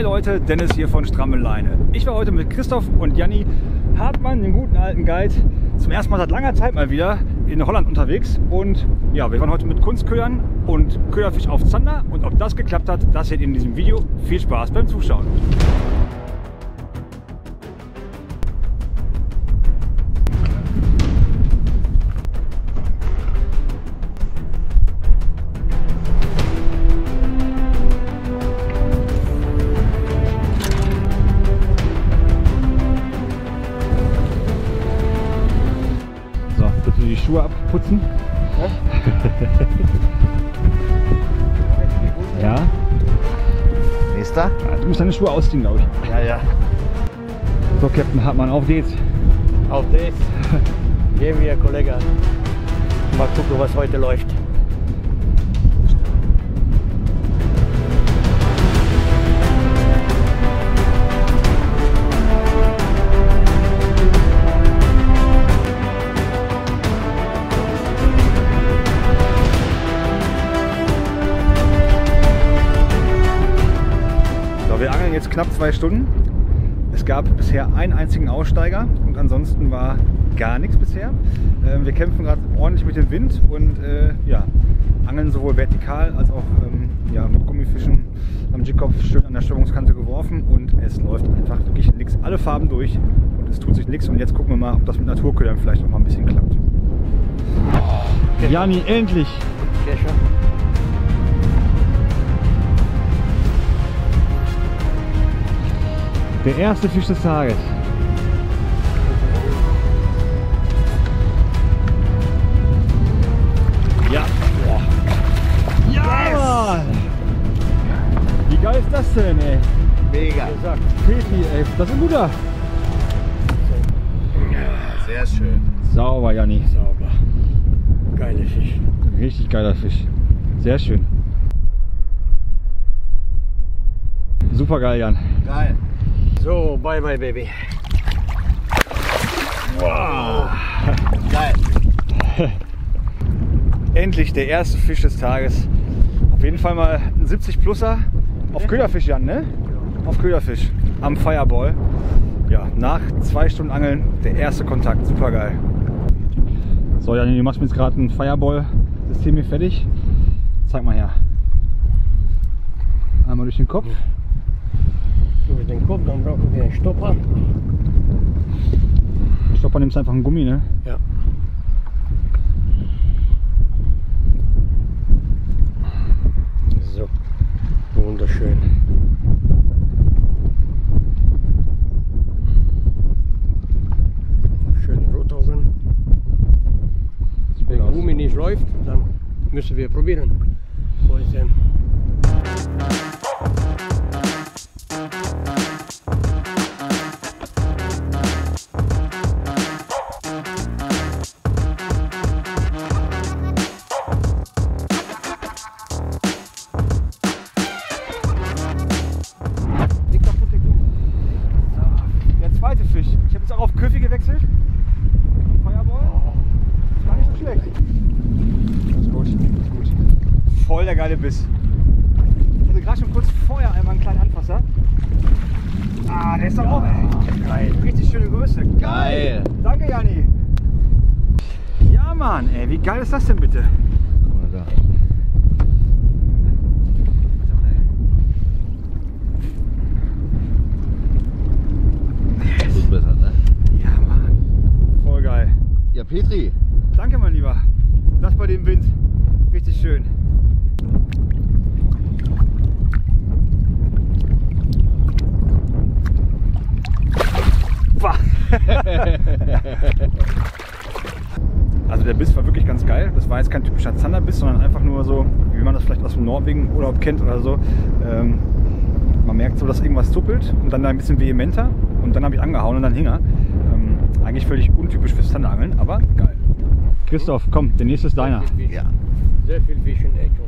Hi Leute, Dennis hier von Stramme Leine. Ich war heute mit Christoph und Janni Hartmann, dem guten alten Guide, zum ersten Mal seit langer Zeit mal wieder in Holland unterwegs. Und ja, wir waren heute mit Kunstködern und Köderfisch auf Zander. Und ob das geklappt hat, das seht ihr in diesem Video. Viel Spaß beim Zuschauen. Die Schuhe abputzen. Ja. Nächster? Ja, du musst deine Schuhe ausziehen, glaube ich. Ja, ja. So, Captain Hartmann, auf geht's. Auf das gehen wir, Kollege. Mal gucken, was heute läuft. Wir angeln jetzt knapp 2 Stunden. Es gab bisher einen einzigen Aussteiger und ansonsten war gar nichts bisher. Wir kämpfen gerade ordentlich mit dem Wind und ja, angeln sowohl vertikal als auch ja, mit Gummifischen am Jigkopf schön an der Steuerungskante geworfen und es läuft einfach wirklich nichts. Alle Farben durch und es tut sich nichts und jetzt gucken wir mal, ob das mit Naturködern vielleicht auch mal ein bisschen klappt. Janni, endlich! Sehr schön. Der erste Fisch des Tages. Ja. Boah. Ja, yes. Mann. Wie geil ist das denn, ey? Mega. Petri, ey. Das ist ein guter. Ja, sehr schön. Sauber, Janni. Sauber. Geiler Fisch. Richtig geiler Fisch. Sehr schön. Super geil, Jan. Geil. So, bye bye, Baby. Wow. Geil. Endlich der erste Fisch des Tages. Auf jeden Fall mal ein 70-Pluser auf Köderfisch, Jan, ne? Auf Köderfisch am Fireball. Ja, nach 2 Stunden Angeln der erste Kontakt. Super geil. So, Jan, du machst mir jetzt gerade ein Fireball-System hier fertig. Zeig mal her. Einmal durch den Kopf. Durch den Kopf, dann brauchen wir einen Stopper. Stopper nimmst einfach einen Gummi, ne? Ja. So, wunderschön. Schöne Rotaugen. Wenn der Gummi nicht läuft, dann müssen wir probieren. Der zweite Fisch. Ich habe jetzt auch auf Köfi gewechselt. Fireball. Ist gar nicht so schlecht. Das ist gut. Das ist gut. Voll der geile Biss. Ich hatte gerade schon kurz vorher einmal einen kleinen Anfasser. Ah, der ist doch auch geil. Richtig schöne Größe. Geil. Danke, Janni. Ja, Mann, ey, wie geil ist das denn bitte? Guck mal da. Gut besser, ne? Ja, Mann. Voll geil. Ja, Petri. Danke, mein Lieber. Das bei dem Wind. Richtig schön. Also der Biss war wirklich ganz geil. Das war jetzt kein typischer Zanderbiss, sondern einfach nur so, wie man das vielleicht aus dem Norwegen-Urlaub kennt oder so. Man merkt so, dass irgendwas zuppelt und dann ein bisschen vehementer und dann habe ich angehauen und dann hing er. Eigentlich völlig untypisch fürs Zanderangeln, aber geil. Christoph, komm, der nächste ist deiner. Ja. Sehr viel Fisch in Echo.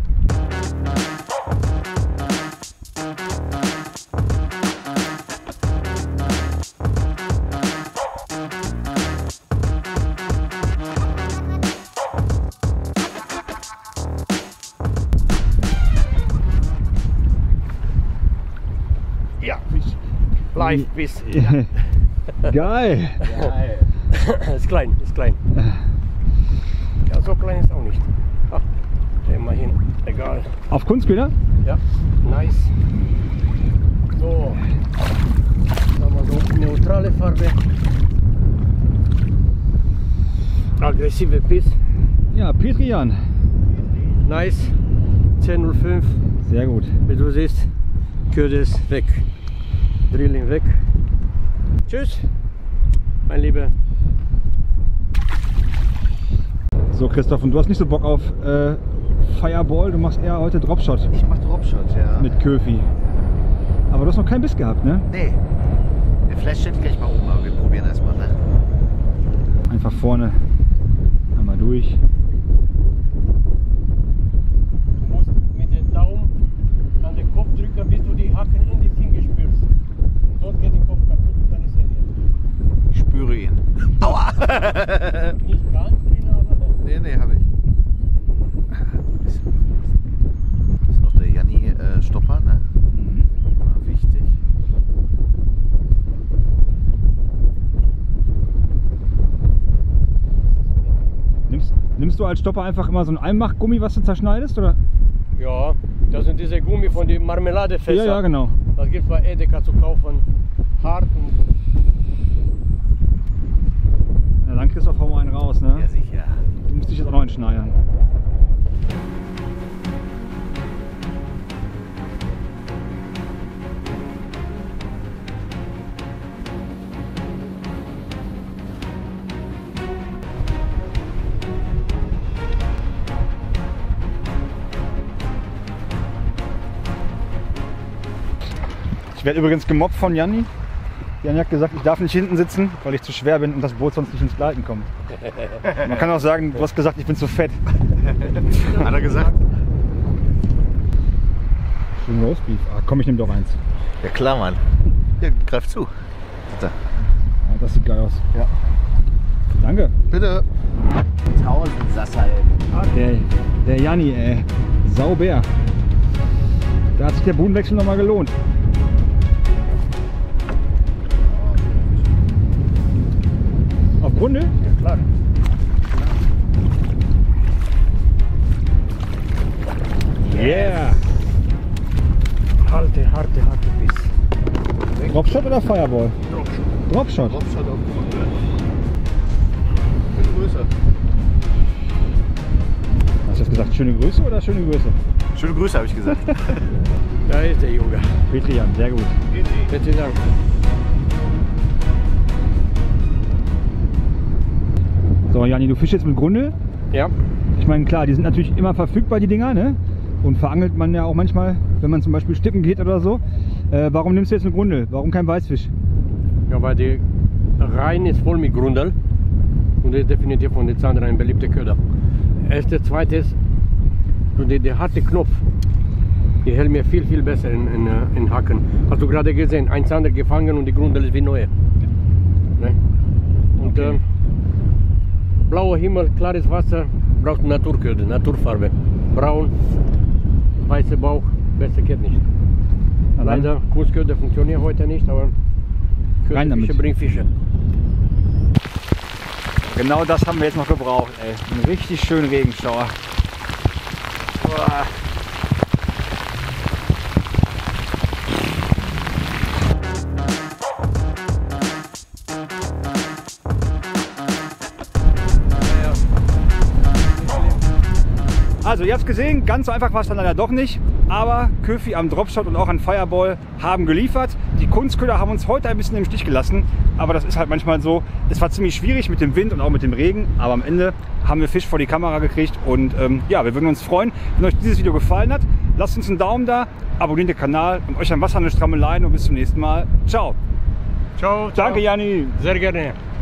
Live Biss. Geil. Geil. Ist klein, ist klein. Ja, so klein ist auch nicht. Ach, immerhin, egal. Auf Kunstköder? Ja, nice. So, sagen wir so, neutrale Farbe. Aggressive Biss. Ja, Petri Jan. Nice. 10,05. Sehr gut. Wie du siehst, Köder ist weg. Drilling weg. Tschüss, mein Lieber. So Christoph, und du hast nicht so Bock auf Fireball, du machst eher heute Dropshot Ich mach Dropshot, ja. mit Köfi. Aber du hast noch keinen Biss gehabt, ne? Nee. Der Flash steht gleich mal oben, aber wir probieren erstmal, ne? Einfach vorne. Einmal durch. Du musst mit dem Daumen an den Kopf drücken, bis du die Hacken in die Finger spürst. Sonst geht der Kopf kaputt und dann ist er weg. Ich spüre ihn. Aua! Nicht ganz drin, aber Nee, hab ich. Das ist noch der Janni Stopper, ne? Immer wichtig. Nimmst du als Stopper einfach immer so ein Einmachgummi, was du zerschneidest, oder? ja, das sind diese Gummi von den Marmeladefässern. Ja, ja, genau. Das gibt es bei Edeka zu kaufen. Hart und Ja, dann Christoph, hau mal einen raus, ne? Ja, sicher. Du musst dich jetzt auch noch entschneidern. Ich werde übrigens gemobbt von Janni. Janni hat gesagt, ich darf nicht hinten sitzen, weil ich zu schwer bin und das Boot sonst nicht ins Gleiten kommt. Man kann auch sagen, du hast gesagt, ich bin zu fett. Hat er gesagt? Schön Roastbeef. Ah, komm, ich nehme doch eins. Ja klar, Mann. Ja, greif zu. Bitte. Ah, das sieht geil aus. Ja. Danke. Bitte. 1000 Sassal. Der Janni, ey. Sauber. Da hat sich der Bodenwechsel nochmal gelohnt. Auf Grunde? ja, klar. Yeah! Harte Biss. Dropshot oder Fireball? Dropshot. Dropshot auf Grunde. Bin größer. Hast du jetzt gesagt, schöne Größe oder schöne Größe? Schöne Grüße, habe ich gesagt. Da ist der Junge. Petri Jan, sehr gut. Bitte Dank. So, Janni, du fischst jetzt mit Grunde. Ja, Ich meine, klar, die sind natürlich immer verfügbar, die Dinger, ne? Und verangelt man ja auch manchmal, wenn man zum Beispiel stippen geht oder so. Warum nimmst du jetzt eine Grundel? Warum kein Weißfisch? ja, weil die Rhein ist voll mit Grundel und ist definitiv von den Zander ein beliebter Köder. Erste, zweite ist, der harte Knopf, die hält mir viel besser in Haken. Hast du gerade gesehen, ein Zander gefangen und die Grundel ist wie neu. Ne? Und Okay. blauer Himmel, klares Wasser, braucht Naturköder, Naturfarbe. Braun, weißer Bauch, besser geht nicht. Leider, Kunstköder funktionieren heute nicht, aber Rein damit. Köderfische bringen Fische. Genau das haben wir jetzt noch gebraucht, ey. Einen richtig schönen Regenschauer. Boah. Also ihr habt es gesehen, ganz so einfach war es dann leider doch nicht, aber Köfi am Dropshot und auch an Fireball haben geliefert. Die Kunstköder haben uns heute ein bisschen im Stich gelassen, aber das ist halt manchmal so. Es war ziemlich schwierig mit dem Wind und auch mit dem Regen, aber am Ende haben wir Fisch vor die Kamera gekriegt und ja, wir würden uns freuen, wenn euch dieses Video gefallen hat. Lasst uns einen Daumen da, abonniert den Kanal und euch am Wasser eine stramme Leine und bis zum nächsten Mal. Ciao. Ciao, ciao. Danke, Janni. Sehr gerne.